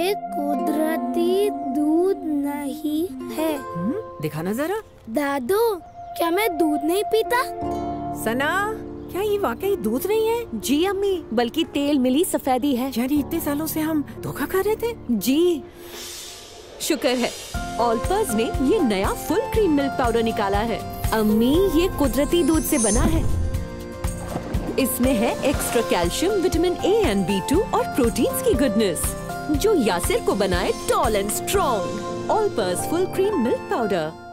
ये कुदरती दूध नहीं है। दिखाना जरा। दादू, क्या मैं दूध नहीं पीता? सना, क्या ये वाकई दूध नहीं है? जी अम्मी, बल्कि तेल मिली सफेदी है। यानी इतने सालों से हम धोखा खा रहे थे। जी शुक्र है ऑल्पर्स ने ये नया फुल क्रीम मिल्क पाउडर निकाला है। अम्मी, ये कुदरती दूध से बना है। इसमें है extra calcium, vitamin A and B2 और प्रोटीन्स की गुडनेस, जो यासिर को बनाए tall and strong. Olpers full cream milk powder.